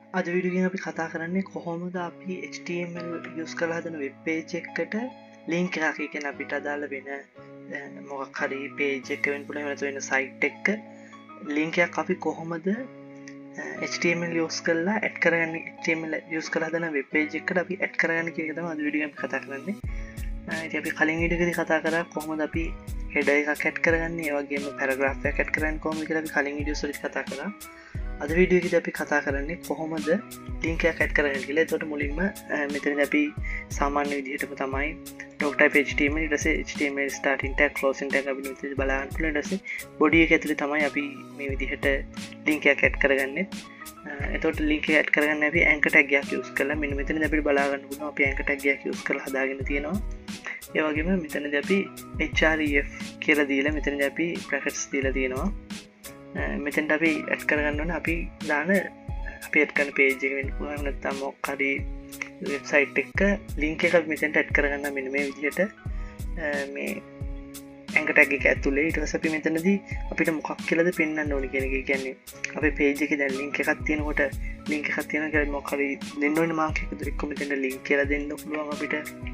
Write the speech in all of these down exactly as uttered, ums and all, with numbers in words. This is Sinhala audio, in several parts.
අද වීඩියෝගෙන් අපි කතා කරන්නේ කොහොමද අපි H T M L use කරලා හදන වෙබ් පේජ් එකකට ලින්ක් එකක් කියන අපිට අදාළ වෙන මොකක් හරි පේජ් එක වෙන්න පුළුවන් නැත්නම් වෙන සයිට් එකක ලින්ක් එකක් අපි කොහොමද H T M L use කරලා ඇඩ් කරගන්නේ H T M L use කරලා හදන වෙබ් පේජ් එකකට අපි ඇඩ් කරගන්නේ කියන එක තමයි අද වීඩියෝගෙන් අපි කතා කරන්නේ. ඉතින් අපි කලින් වීඩියෝ එකේදී කතා කරා කොහොමද අපි header එකක් ඇඩ් කරගන්නේ ඒ වගේම paragraph එකක් ඇඩ් කරන්නේ කොහොමද කියලා අපි කලින් වීඩියෝස් වලදී කතා කරා. අද වීඩියෝ එකේදී අපි කතා කරන්නේ කොහොමද ලින්ක් එකක් ඇඩ් කරගන්නේ කියලා. එතකොට මුලින්ම මෙතනදී අපි සාමාන්‍ය විදිහටම තමයි doc type H T M L ඊට පස්සේ H T M L starting tag closing tag අපි මෙතනදී බලන්න පුළුවන්. ඊට පස්සේ body එක ඇතුලේ තමයි අපි මේ විදිහට ලින්ක් එකක් ඇඩ් කරගන්නේ. එතකොට ලින්ක් එක ඇඩ් කරගන්න අපි anchor tag එකක් use කරලා මෙන්න මෙතනදී අපිට බලා ගන්න පුළුවන් අපි anchor tag එකක් use කරලා හදාගෙන තියෙනවා. ඒ වගේම මෙතනදී අපි href කියලා දීලා මෙතනදී අපි brackets දීලා තියෙනවා. මෙතෙන්ට අපි ඇඩ් කරගන්න ඕන අපි දාන අපි ඇඩ් කරන පේජ් එක වෙන්න පුළුවන් නැත්නම් මොකක් හරි වෙබ්සයිට් එක ලින්ක් එකක් මෙතෙන්ට ඇඩ් කරගන්න මෙන්න මේ විදිහට මේ anchor tag එක ඇතුලේ ඊට පස්සේ අපි මෙතනදී අපිට මොකක් කියලාද පෙන්වන්න ඕනේ කියන එක. කියන්නේ අපේ පේජ් එකේ දැන් ලින්ක් එකක් තියෙනකොට ලින්ක් එකක් තියෙනවා කියලා මොකක් හරි දෙන්න ඕනේ මාක් එකකට එක්ක මෙතෙන්ට ලින්ක් කියලා දෙන්න පුළුවන් අපිට.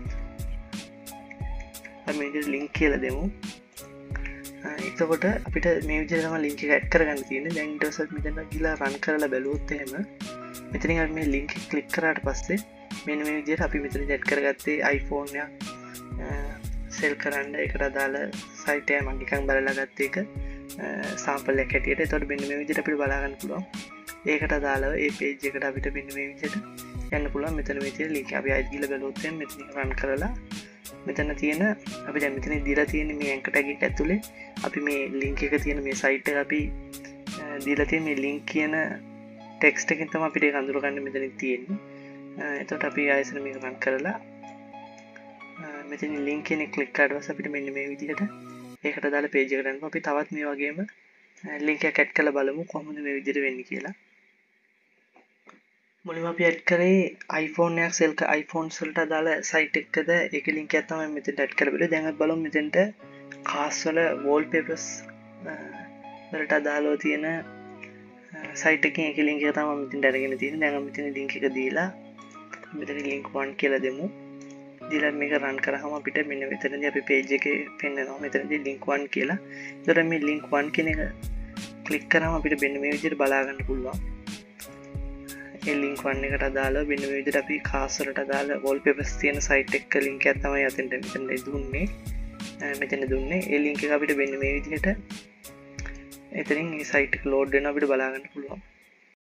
අපි මේකට ලින්ක් කියලා දෙමු. එතකොට අපිට මේ විදිහට තමයි ලින්ක් එක ඇඩ් කරගන්න තියෙන්නේ. දැන් ඊට පස්සේ මෙතන ගිහලා රන් කරලා බැලුවොත් එහෙම මෙතනින් අපි මේ ලින්ක් එක ක්ලික් කරාට පස්සේ මෙන්න මේ විදිහට අපි මෙතන ඇඩ් කරගත්තේ iPhone එකක් සෙල් කරන්න ඒකට අදාළ සයිට් එක මම නිකන් බලලා ගත්ත එක සාම්පල් එකක් හැටියට. එතකොට මෙන්න මේ විදිහට අපිට බලා ගන්න පුළුවන්. ඒකට අදාළව ඒ පේජ් එකට අපිට මෙන්න මේ විදිහට යන්න පුළුවන්. මෙතන මේ තියෙන ලින්ක් අපි ආයෙත් ගිහලා බැලුවොත් එහෙම මෙතන රන් කරලා මෙතන තියෙන අපි දැන් මෙතන දීලා තියෙන මේ anchor tag එක ඇතුලේ අපි මේ ලින්ක් එක තියෙන මේ සයිට් එක අපි දීලා තියෙන මේ ලින්ක් කියන ටෙක්ස්ට් එකෙන් තමයි අපිට ඒක අඳුරගන්න මෙතන තියෙන්නේ. එතකොට අපි ආයෙත් මේක රන් කරලා මෙතන ලින්ක් එකේ ක්ලික් කරලා පස්සේ අපිට මෙන්න මේ විදිහට ඒකට දාලා පේජ් එකට යනවා. අපි තවත් මේ වගේම ලින්ක් එකක් ඇඩ් කරලා බලමු කොහොමද මේ විදිහට වෙන්නේ කියලා. මුලින්ම අපි ඇඩ් කරේ iPhone එකක් සෙල් කර iPhones වලට අදාළ සයිට් එකකද ඒකේ ලින්ක් එකක් තමයි මෙතෙන්ට ඇඩ් කරලා බලුවා. දැන් අපි බලමු මෙතෙන්ට cars වල wallpapers වලට අදාළව තියෙන සයිට් එකකින් ඒකේ ලින්ක් එක තමයි මෙතෙන්ට අරගෙන තියෙන්නේ. දැන් අපි මෙතන ලින්ක් එක දීලා මෙතන link one කියලා දෙමු. දීලා මේක රන් කරාම අපිට මෙන්න මෙතනදී අපි page එකේ පෙන්නනවා. මෙතනදී link one කියලා. ඒතර මේ link one කියන එක ක්ලික් කරාම අපිට මෙන්න මේ විදිහට බලා ගන්න පුළුවන්. ඒ link one එකට අදාළව මෙන්න මේ විදිහට අපි cars වලට අදාළ wallpapers තියෙන site එක link එකක් තමයි අතෙන්ට මෙතන දුන්නේ. මෙතන දුන්නේ. ඒ link එක අපිට මෙන්න මේ විදිහට එතනින් මේ site එක load වෙනවා අපිට බලා ගන්න පුළුවන්.